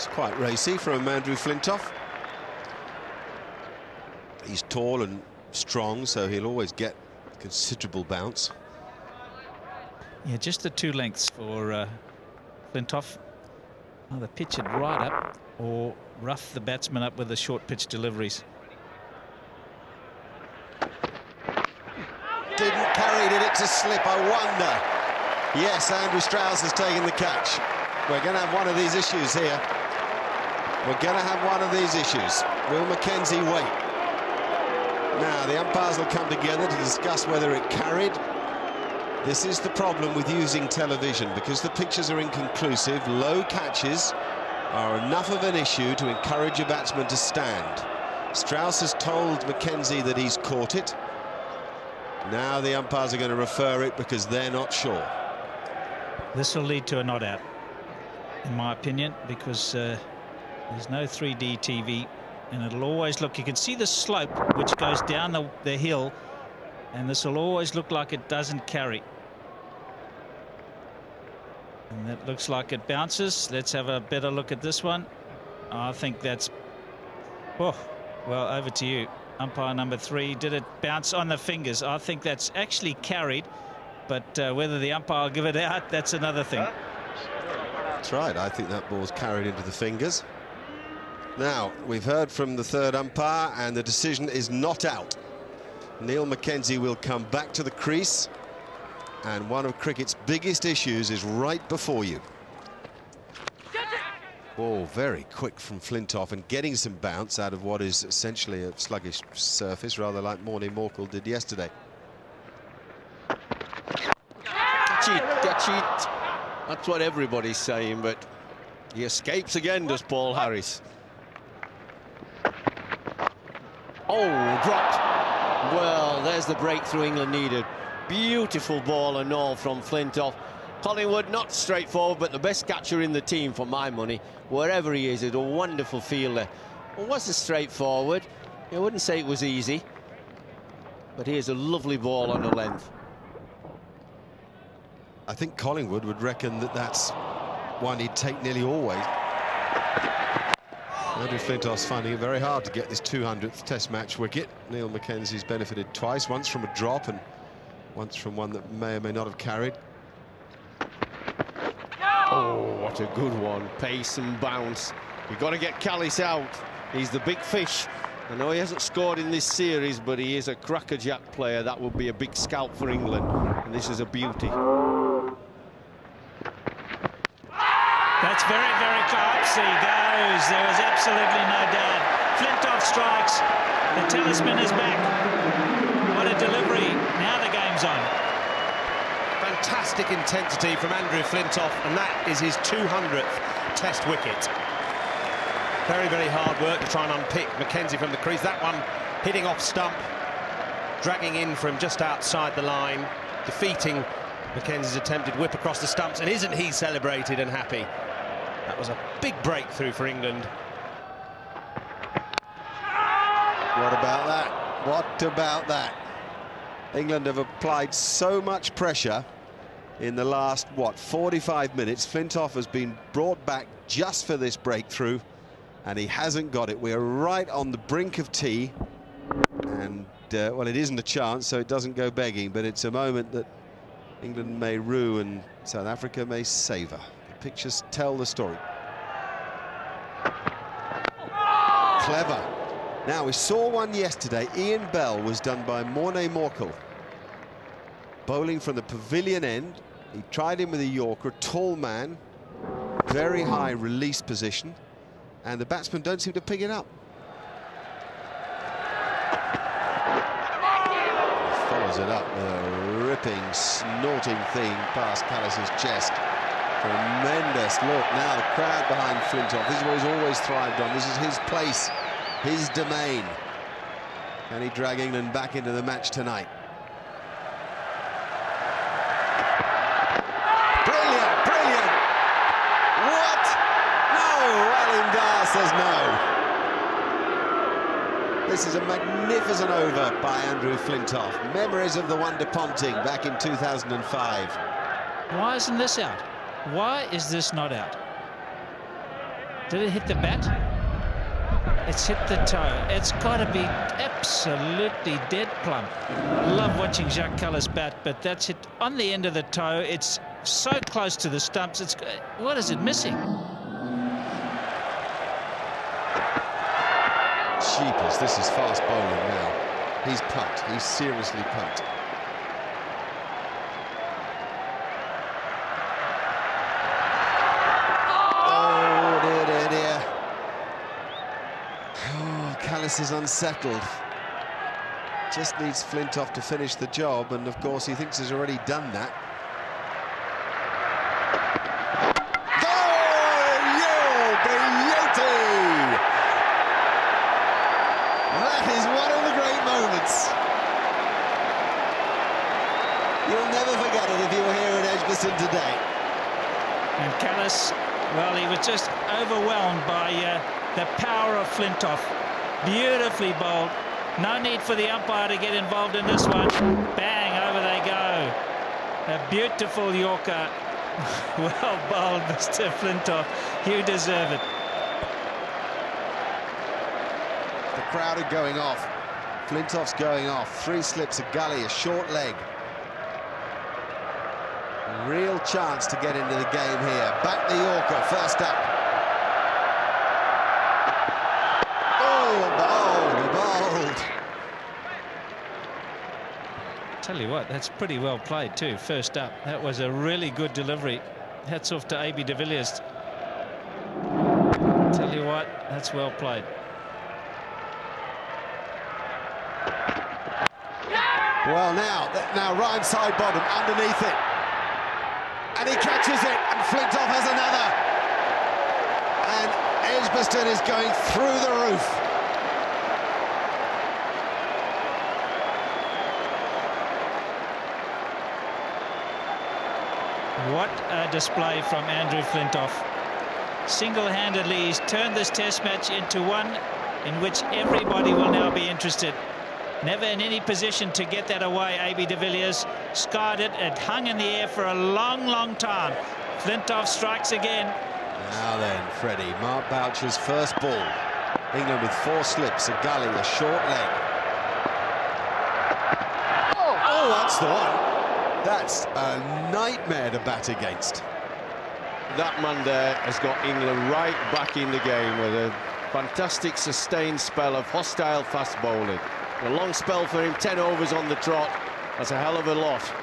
It's quite racy from Andrew Flintoff. He's tall and strong, so he'll always get considerable bounce. Yeah, just the 2 lengths for Flintoff. Either pitch it right up or rough the batsman up with the short pitch deliveries. Didn't carry, did it to slip, I wonder. Yes, Andrew Strauss has taken the catch. We're going to have one of these issues here. We're going to have one of these issues. Will Mackenzie wait? Now, the umpires will come together to discuss whether it carried. This is the problem with using television, because the pictures are inconclusive. Low catches are enough of an issue to encourage a batsman to stand. Strauss has told Mackenzie that he's caught it. Now the umpires are going to refer it because they're not sure. This will lead to a not out, in my opinion, because there's no 3D TV, and it'll always look, you can see the slope which goes down the hill, and this will always look like it doesn't carry. And that looks like it bounces. Let's have a better look at this one. I think that's, oh, well, over to you. Umpire number 3, did it bounce on the fingers? I think that's actually carried, but whether the umpire will give it out, that's another thing. That's right, I think that ball's carried into the fingers. Now, we've heard from the 3rd umpire, and the decision is not out. Neil Mackenzie will come back to the crease, and one of cricket's biggest issues is right before you. Ball very quick from Flintoff and getting some bounce out of what is essentially a sluggish surface, rather like Morne Morkel did yesterday. Catch it. That's what everybody's saying, but he escapes again, does Paul Harris. Oh, dropped. Well, there's the breakthrough England needed. Beautiful ball and all from Flintoff. Collingwood, not straightforward, but the best catcher in the team for my money. Wherever he is, a wonderful fielder. It wasn't straightforward. I wouldn't say it was easy. But here's a lovely ball on the length. I think Collingwood would reckon that that's one he'd take nearly always. Andrew Flintoff's finding it very hard to get this 200th Test match wicket. Neil Mackenzie's benefited twice, once from a drop and once from one that may or may not have carried. Oh, what a good one. Pace and bounce. You've got to get Kallis out. He's the big fish. I know he hasn't scored in this series, but he is a crackerjack player. That would be a big scalp for England. And this is a beauty. That's very, very close. He goes. There was absolutely no doubt. Flintoff strikes. The talisman is back. What a delivery. Now the game's on. Fantastic intensity from Andrew Flintoff, and that is his 200th Test wicket. Very, very hard work to try and unpick Mackenzie from the crease. That one hitting off stump, dragging in from just outside the line, defeating Mackenzie's attempted whip across the stumps, and isn't he celebrated and happy? That was a big breakthrough for England. What about that? What about that? England have applied so much pressure in the last, 45 minutes. Flintoff has been brought back just for this breakthrough, and he hasn't got it. We're right on the brink of tea, and, well, it isn't a chance, so it doesn't go begging, but it's a moment that England may rue and South Africa may savour. The pictures tell the story. Clever. Now, we saw one yesterday. Ian Bell was done by Morne Morkel. Bowling from the pavilion end. He tried him with a Yorker, a tall man, very high release position, and the batsmen don't seem to pick it up. He follows it up with a ripping, snorting thing past Kallis's chest. Tremendous look. Now the crowd behind Flintoff. This is what he's always thrived on. This is his place, his domain. Can he drag England back into the match tonight? Brilliant, brilliant. What? No, Alan Dar says no. This is a magnificent over by Andrew Flintoff. Memories of the Wonder Ponting back in 2005. Why isn't this out? Why is this not out? Did it hit the bat? It's hit the toe. It's got to be absolutely dead plumb. Love watching Jacques Kallis bat, but that's hit on the end of the toe. It's so close to the stumps. It's what is it missing? Jeepers, this is fast bowling now. He's pumped. He's seriously pumped. Oh, dear, dear, dear. Oh, Kallis is unsettled. Just needs Flintoff to finish the job, and of course he thinks he's already done that. That is one of the great moments. You'll never forget it if you were here in Edgbaston today. And Kallis, well, he was just overwhelmed by the power of Flintoff. Beautifully bowled. No need for the umpire to get involved in this one. Bang, over they go. A beautiful Yorker. Well bowled, Mr. Flintoff. You deserve it. The crowd are going off. Flintoff's going off. 3 slips, a gully, a short leg. Real chance to get into the game here. Back the Yorker, first up. Oh, bowled. Tell you what, that's pretty well played too, first up. That was a really good delivery. Hats off to AB de Villiers. Tell you what, that's well played. Well, now Ryan side bottom underneath it, and he catches it, and Flintoff has another, and Edgbaston is going through the roof. What a display from Andrew Flintoff. Single-handedly, he's turned this test match into one in which everybody will now be interested. Never in any position to get that away, AB de Villiers skied it. It hung in the air for a long, long time. Flintoff strikes again. Now then, Freddie, Mark Boucher's first ball. England with 4 slips, a gully, a short leg. Oh, that's the one. That's a nightmare to bat against. That man there has got England right back in the game with a fantastic sustained spell of hostile fast bowling. A long spell for him, 10 overs on the trot. That's a hell of a lot.